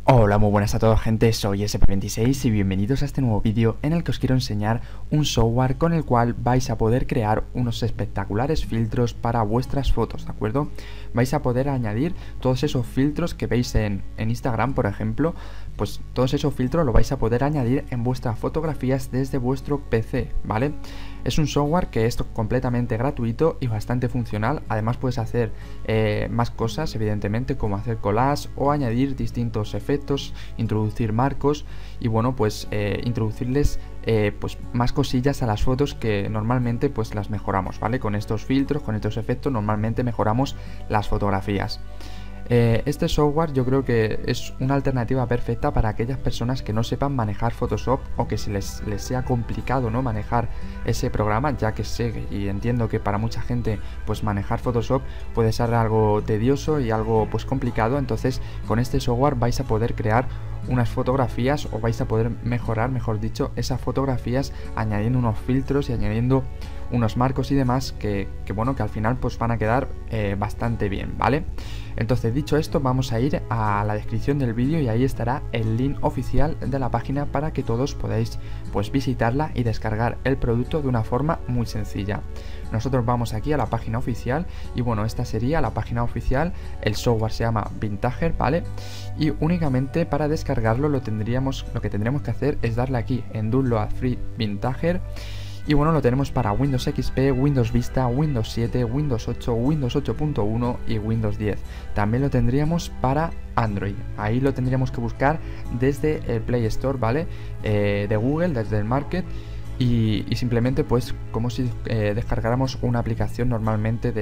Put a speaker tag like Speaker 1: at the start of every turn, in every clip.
Speaker 1: Hola, muy buenas a todos gente, soy SP26 y bienvenidos a este nuevo vídeo en el que os quiero enseñar un software con el cual vais a poder crear unos espectaculares filtros para vuestras fotos, ¿de acuerdo? Vais a poder añadir todos esos filtros que veis en Instagram, por ejemplo, pues todos esos filtros lo vais a poder añadir en vuestras fotografías desde vuestro PC, ¿vale? Es un software que es completamente gratuito y bastante funcional. Además puedes hacer más cosas, evidentemente, como hacer collage o añadir distintos efectos, introducir marcos y bueno, pues introducirles pues más cosillas a las fotos que normalmente pues las mejoramos, ¿vale? Con estos filtros, con estos efectos normalmente mejoramos las fotografías. Este software yo creo que es una alternativa perfecta para aquellas personas que no sepan manejar Photoshop o que se les sea complicado, ¿no?, manejar ese programa, ya que sé y entiendo que para mucha gente pues manejar Photoshop puede ser algo tedioso y algo pues complicado. Entonces con este software vais a poder crear unas fotografías o vais a poder mejorar, mejor dicho, esas fotografías añadiendo unos filtros y añadiendo unos marcos y demás que bueno, que al final pues van a quedar bastante bien, ¿vale? Entonces, dicho esto, vamos a ir a la descripción del vídeo y ahí estará el link oficial de la página para que todos podáis pues visitarla y descargar el producto de una forma muy sencilla. Nosotros vamos aquí a la página oficial y bueno, esta sería la página oficial. El software se llama Vintager, ¿vale? Y únicamente para descargarlo lo que tendríamos que hacer es darle aquí en Download Free Vintager. Y bueno, lo tenemos para Windows XP, Windows Vista, Windows 7, Windows 8, Windows 8.1 y Windows 10. También lo tendríamos para Android. Ahí lo tendríamos que buscar desde el Play Store, ¿vale? De Google, desde el Market. Y simplemente pues como si descargáramos una aplicación normalmente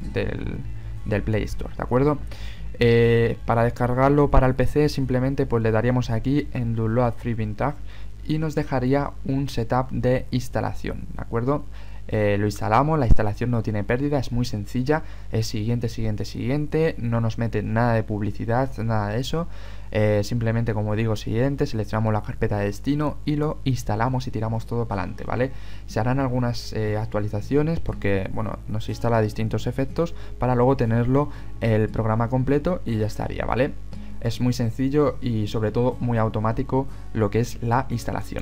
Speaker 1: del Play Store, ¿de acuerdo? Para descargarlo para el PC simplemente pues le daríamos aquí en Download Free Vintage y nos dejaría un setup de instalación, ¿de acuerdo? Lo instalamos, la instalación no tiene pérdida, es muy sencilla, es siguiente, siguiente, siguiente, no nos mete nada de publicidad, nada de eso, simplemente como digo, siguiente, seleccionamos la carpeta de destino y lo instalamos y tiramos todo para adelante, ¿vale? Se harán algunas actualizaciones porque, bueno, nos instala distintos efectos para luego tenerlo el programa completo y ya estaría, ¿vale? Es muy sencillo y sobre todo muy automático lo que es la instalación.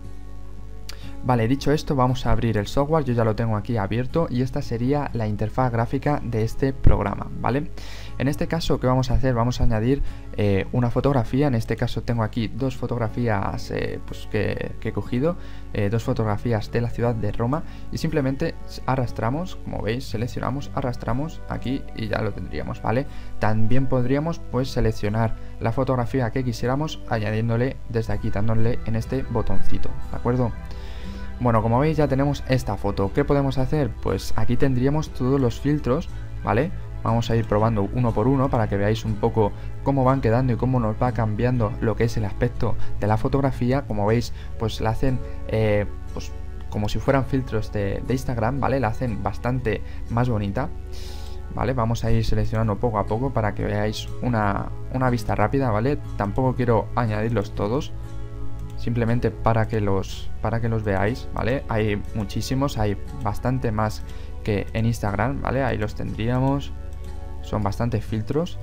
Speaker 1: Vale, dicho esto, vamos a abrir el software. Yo ya lo tengo aquí abierto y esta sería la interfaz gráfica de este programa, ¿vale? En este caso, ¿qué vamos a hacer? Vamos a añadir una fotografía. En este caso tengo aquí dos fotografías pues que he cogido, dos fotografías de la ciudad de Roma y simplemente arrastramos, como veis, seleccionamos, arrastramos aquí y ya lo tendríamos, ¿vale? También podríamos pues seleccionar la fotografía que quisiéramos añadiéndole desde aquí, dándole en este botoncito, ¿de acuerdo? Bueno, como veis ya tenemos esta foto. ¿Qué podemos hacer? Pues aquí tendríamos todos los filtros, ¿vale? Vamos a ir probando uno por uno para que veáis un poco cómo van quedando y cómo nos va cambiando lo que es el aspecto de la fotografía. Como veis, pues la hacen pues como si fueran filtros de Instagram, ¿vale? La hacen bastante más bonita, ¿vale? Vamos a ir seleccionando poco a poco para que veáis una vista rápida, ¿vale? Tampoco quiero añadirlos todos, simplemente para que los veáis, ¿vale? Hay muchísimos, hay bastante más que en Instagram, ¿vale? Ahí los tendríamos, son bastantes filtros,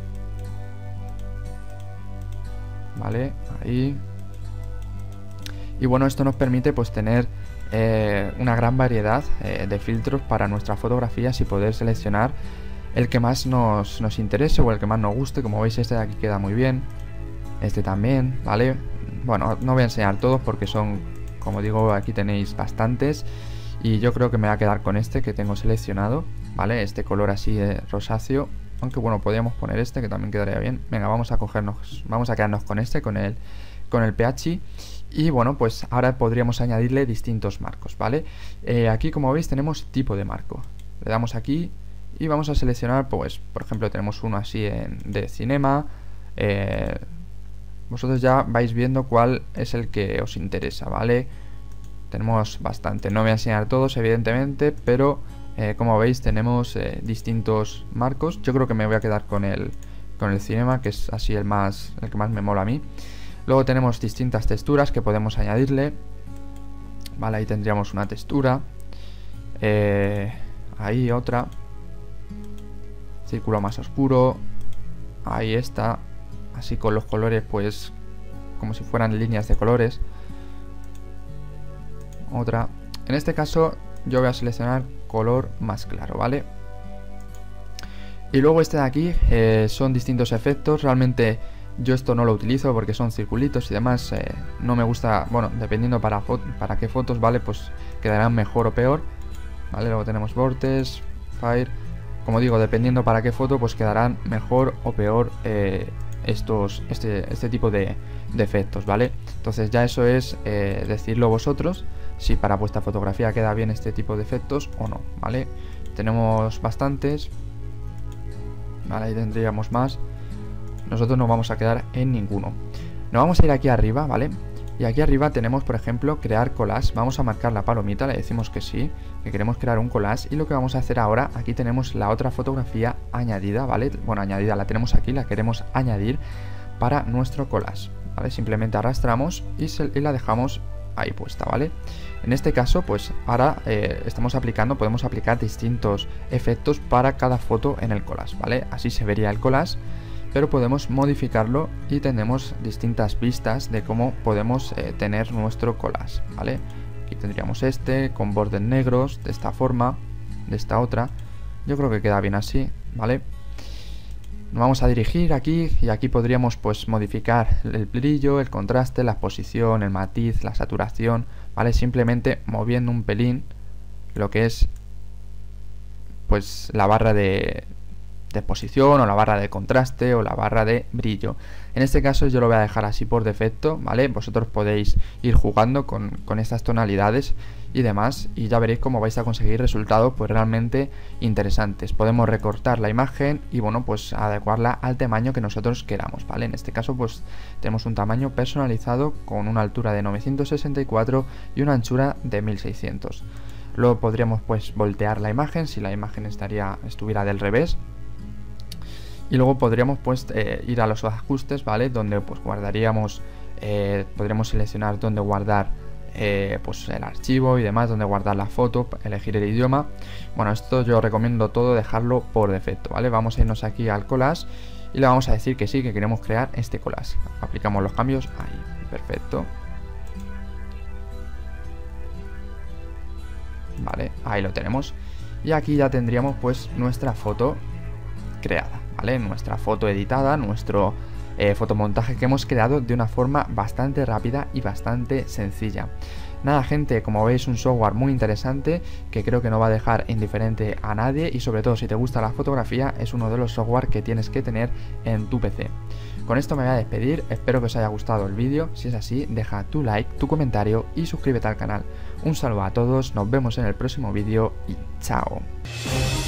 Speaker 1: ¿vale? Ahí. Y bueno, esto nos permite pues tener una gran variedad de filtros para nuestras fotografías y poder seleccionar el que más nos interese o el que más nos guste. Como veis, este de aquí queda muy bien, este también, ¿vale? Bueno, no voy a enseñar todos porque son, como digo, aquí tenéis bastantes y yo creo que me voy a quedar con este que tengo seleccionado, ¿vale? Este color así rosáceo, aunque bueno, podríamos poner este que también quedaría bien. Venga, vamos a quedarnos con este, con el PH. Y bueno, pues ahora podríamos añadirle distintos marcos, ¿vale? Aquí, como veis, tenemos tipo de marco. Le damos aquí y vamos a seleccionar, pues, por ejemplo, tenemos uno así de cinema. Vosotros ya vais viendo cuál es el que os interesa, ¿vale? Tenemos bastante, no voy a enseñar todos evidentemente, pero como veis tenemos distintos marcos. Yo creo que me voy a quedar con el cinema, que es así el que más me mola a mí. Luego tenemos distintas texturas que podemos añadirle, ¿vale? Ahí tendríamos una textura, ahí otra, círculo más oscuro, ahí está. así con los colores pues como si fueran líneas de colores. Otra. En este caso yo voy a seleccionar color más claro, ¿vale? Y luego este de aquí son distintos efectos. Realmente yo esto no lo utilizo porque son circulitos y demás. No me gusta, bueno, dependiendo para qué fotos, ¿vale? Pues quedarán mejor o peor, ¿vale? Luego tenemos Vortex, Fire. Como digo, dependiendo para qué foto, pues quedarán mejor o peor este tipo de efectos, ¿vale? Entonces ya eso es decirlo vosotros, si para vuestra fotografía queda bien este tipo de efectos o no, ¿vale? Tenemos bastantes, ¿vale? Ahí tendríamos más. Nosotros no vamos a quedar en ninguno. Nos vamos a ir aquí arriba, ¿vale? Y aquí arriba tenemos, por ejemplo, crear collage. Vamos a marcar la palomita, le decimos que sí, que queremos crear un collage. Y lo que vamos a hacer ahora, aquí tenemos la otra fotografía añadida, ¿vale? Bueno, añadida la tenemos aquí, la queremos añadir para nuestro collage, ¿vale? Simplemente arrastramos y la dejamos ahí puesta, ¿vale? En este caso, pues ahora podemos aplicar distintos efectos para cada foto en el collage, ¿vale? Así se vería el collage, pero podemos modificarlo y tenemos distintas vistas de cómo podemos tener nuestro collage, ¿vale? Aquí tendríamos este con bordes negros, de esta forma, de esta otra. Yo creo que queda bien así, ¿vale? Nos vamos a dirigir aquí y aquí podríamos pues modificar el brillo, el contraste, la exposición, el matiz, la saturación, ¿vale? Simplemente moviendo un pelín lo que es pues la barra de exposición o la barra de contraste o la barra de brillo. En este caso yo lo voy a dejar así por defecto, ¿vale? Vosotros podéis ir jugando con estas tonalidades y demás y ya veréis cómo vais a conseguir resultados pues realmente interesantes. Podemos recortar la imagen y bueno, pues adecuarla al tamaño que nosotros queramos, ¿vale? En este caso pues tenemos un tamaño personalizado con una altura de 964 y una anchura de 1600. Luego podríamos pues voltear la imagen si la imagen estuviera del revés. Y luego podríamos pues ir a los ajustes, ¿vale? Donde pues guardaríamos, podríamos seleccionar dónde guardar pues el archivo y demás, dónde guardar la foto, elegir el idioma. Bueno, esto yo recomiendo todo dejarlo por defecto, ¿vale? Vamos a irnos aquí al collage y le vamos a decir que sí, que queremos crear este collage. Aplicamos los cambios ahí, perfecto. Vale, ahí lo tenemos. Y aquí ya tendríamos pues nuestra foto creada, ¿vale? Nuestra foto editada, nuestro fotomontaje que hemos creado de una forma bastante rápida y bastante sencilla. Nada, gente, como veis, un software muy interesante que creo que no va a dejar indiferente a nadie y sobre todo si te gusta la fotografía es uno de los software que tienes que tener en tu PC. Con esto me voy a despedir, espero que os haya gustado el vídeo. Si es así, deja tu like, tu comentario y suscríbete al canal. Un saludo a todos, nos vemos en el próximo vídeo y chao.